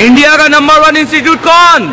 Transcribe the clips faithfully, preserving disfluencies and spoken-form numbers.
India का number one institute कौन?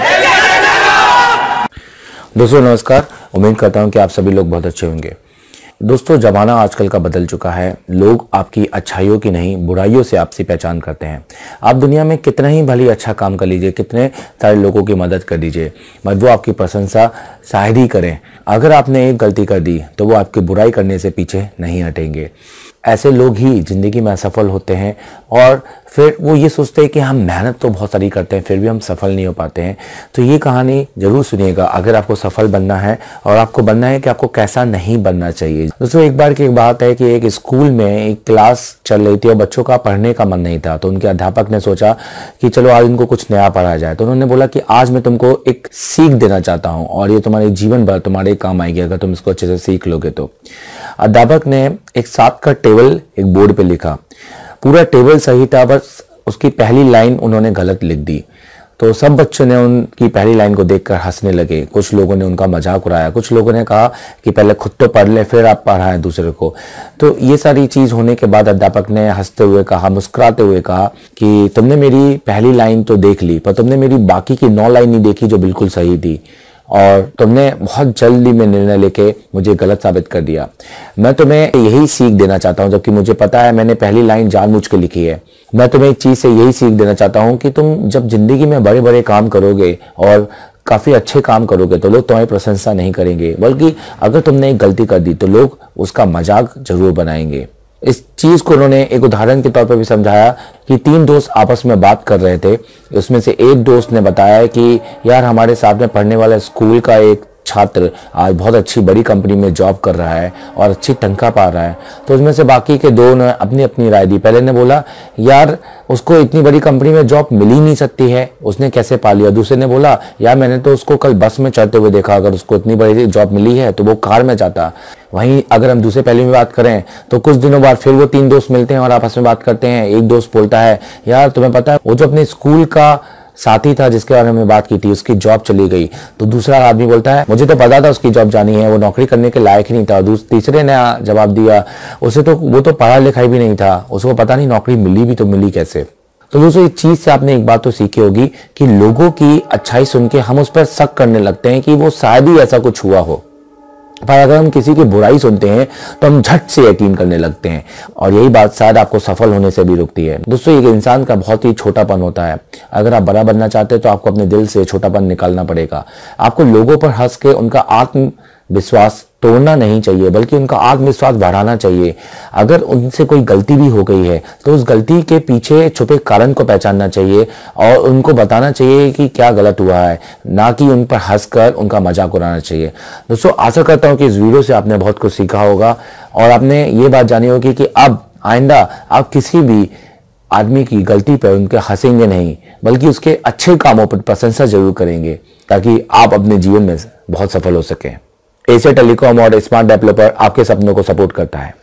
दोस्तों नमस्कार, उम्मीद करता हूं कि आप सभी लोग बहुत अच्छे होंगे। दोस्तों जमाना आजकल का बदल चुका है। लोग आपकी अच्छाइयों की नहीं बुराइयों से आपसी पहचान करते हैं। आप दुनिया में कितना ही भली अच्छा काम कर लीजिए, कितने सारे लोगों की मदद कर दीजिए, मगर वो आपकी प्रशंसा शायद ही करें। अगर आपने एक गलती कर दी तो वो आपकी बुराई करने से पीछे नहीं हटेंगे। ऐसे लोग ही जिंदगी में असफल होते हैं और फिर वो ये सोचते हैं कि हम मेहनत तो बहुत सारी करते हैं फिर भी हम सफल नहीं हो पाते हैं। तो ये कहानी जरूर सुनिएगा अगर आपको सफल बनना है, और आपको बनना है कि आपको कैसा नहीं बनना चाहिए। दोस्तों एक बार की एक बात है कि एक स्कूल में एक क्लास चल रही थी और बच्चों का पढ़ने का मन नहीं था। तो उनके अध्यापक ने सोचा कि चलो आज इनको कुछ नया पढ़ाया जाए। तो उन्होंने बोला कि आज मैं तुमको एक सीख देना चाहता हूँ और ये तुम्हारे जीवन भर तुम्हारे काम आएगी अगर तुम इसको अच्छे से सीख लोगे। तो अध्यापक ने एक सात का टेबल एक बोर्ड पे लिखा। पूरा टेबल सही था, बस उसकी पहली लाइन उन्होंने गलत लिख दी। तो सब बच्चों ने उनकी पहली लाइन को देखकर हंसने लगे। कुछ लोगों ने उनका मजाक उड़ाया, कुछ लोगों ने कहा कि पहले खुद तो पढ़ ले फिर आप पढ़ाएं दूसरे को। तो ये सारी चीज होने के बाद अध्यापक ने हंसते हुए कहा, मुस्कुराते हुए कहा कि तुमने मेरी पहली लाइन तो देख ली पर तुमने मेरी बाकी की नौ लाइन नहीं देखी जो बिल्कुल सही थी, और तुमने बहुत जल्दी में निर्णय लेके मुझे गलत साबित कर दिया। मैं तुम्हें यही सीख देना चाहता हूं, जबकि मुझे पता है मैंने पहली लाइन जानबूझ के लिखी है। मैं तुम्हें एक चीज से यही सीख देना चाहता हूं कि तुम जब जिंदगी में बड़े बड़े काम करोगे और काफी अच्छे काम करोगे तो लोग तुम्हारी प्रशंसा नहीं करेंगे, बल्कि अगर तुमने एक गलती कर दी तो लोग उसका मजाक जरूर बनाएंगे। इस चीज को उन्होंने एक उदाहरण के तौर पर भी समझाया कि तीन दोस्त आपस में बात कर रहे थे। उसमें से एक दोस्त ने बताया कि यार हमारे साथ में पढ़ने वाला स्कूल का एक छात्र आज बहुत अच्छी बड़ी कंपनी में जॉब कर रहा है और अच्छी तनख्वाह पा रहा है। तो उसमें से बाकी के दो ने अपनी अपनी राय दी। पहले ने बोला यार उसको इतनी बड़ी कंपनी में जॉब मिल ही नहीं सकती है, उसने कैसे पा लिया। दूसरे ने बोला यार मैंने तो उसको कल बस में चढ़ते हुए देखा, अगर उसको इतनी बड़ी जॉब मिली है तो वो कार में जाता। वहीं अगर हम दूसरे पहलू में बात करें तो कुछ दिनों बाद फिर वो तीन दोस्त मिलते हैं और आपस में बात करते हैं। एक दोस्त बोलता है यार तुम्हें पता है वो जो अपने स्कूल का साथी था जिसके बारे में बात की थी उसकी जॉब चली गई। तो दूसरा आदमी बोलता है मुझे तो पता था उसकी जॉब जानी है, वो नौकरी करने के लायक ही नहीं था। तीसरे ने जवाब दिया उसे तो वो तो पढ़ा लिखा भी नहीं था, उसको पता नहीं नौकरी मिली भी तो मिली कैसे। तो दोस्तों इस चीज से आपने एक बात तो सीखी होगी कि लोगों की अच्छाई सुन के हम उस पर शक करने लगते हैं कि वो शायद ही ऐसा कुछ हुआ हो, पर अगर हम किसी की बुराई सुनते हैं तो हम झट से यकीन करने लगते हैं। और यही बात शायद आपको सफल होने से भी रोकती है। दोस्तों एक इंसान का बहुत ही छोटापन होता है। अगर आप बड़ा बनना चाहते हैं तो आपको अपने दिल से छोटापन निकालना पड़ेगा। आपको लोगों पर हंस के उनका आत्मविश्वास तोड़ना नहीं चाहिए, बल्कि उनका आत्मविश्वास बढ़ाना चाहिए। अगर उनसे कोई गलती भी हो गई है तो उस गलती के पीछे छुपे कारण को पहचानना चाहिए और उनको बताना चाहिए कि क्या गलत हुआ है, ना कि उन पर हंसकर उनका मजाक उड़ाना चाहिए। दोस्तों आशा करता हूं कि इस वीडियो से आपने बहुत कुछ सीखा होगा और आपने ये बात जानी होगी कि अब आइंदा आप किसी भी आदमी की गलती पर उनके हंसेंगे नहीं, बल्कि उसके अच्छे कामों पर प्रशंसा जरूर करेंगे, ताकि आप अपने जीवन में बहुत सफल हो सकें। एशिया टेलीकॉम और स्मार्ट डेवलपर आपके सपनों को सपोर्ट करता है।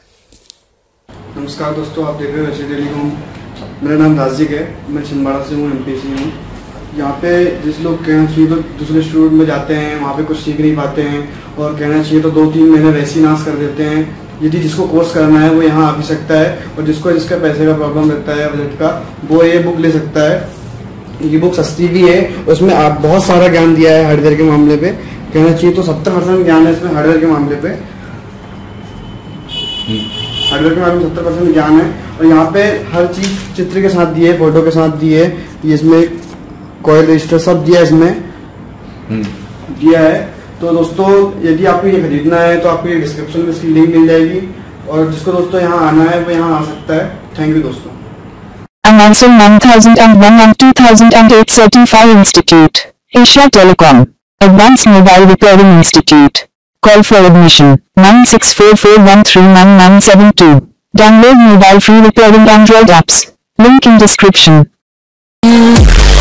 नमस्कार दोस्तों, आप देख रहे हो एशिया टेलीकॉम। मेरा नाम राजिक है, मैं छिंदवाड़ा से हूँ, एमपीसी हूँ। यहाँ पे जिस लोग कहना चाहिए तो दूसरे इंस्टीट्यूट में जाते हैं, वहाँ पे कुछ सीख नहीं पाते हैं, और कहना चाहिए तो दो तीन महीने वैसे ही नाश कर देते हैं। यदि जिसको कोर्स करना है वो यहाँ आ भी सकता है, और जिसको जिसका पैसे का प्रॉब्लम रहता है बजट का, वो ये बुक ले सकता है। ये बुक सस्ती भी है, उसमें आप बहुत सारा ज्ञान दिया है हार्डवेयर के मामले पे। कहना चाहिए तो सत्तर परसेंट ज्ञान है इसमें हार्डवेयर के मामले पे। हार्डवेयर के मामले में सत्तर परसेंट ज्ञान है, और यहाँ पे हर चीज चित्र के साथ दी है, फोटो के साथ दी है। इसमें कॉइल रजिस्टर सब दिया है, इसमें दिया है। तो दोस्तों यदि आपको ये खरीदना है तो आपको ये डिस्क्रिप्शन में इसकी लिंक मिल जाएगी, और जिसको दोस्तों यहाँ आना है वो यहाँ आ सकता है। थैंक यू दोस्तों। Announcing one thousand one and two thousand eight Certified Institute, Asia Telecom, Advanced Mobile Repairing Institute. Call for admission nine six four four one three nine nine seven two. Download mobile free repairing Android apps. Link in description.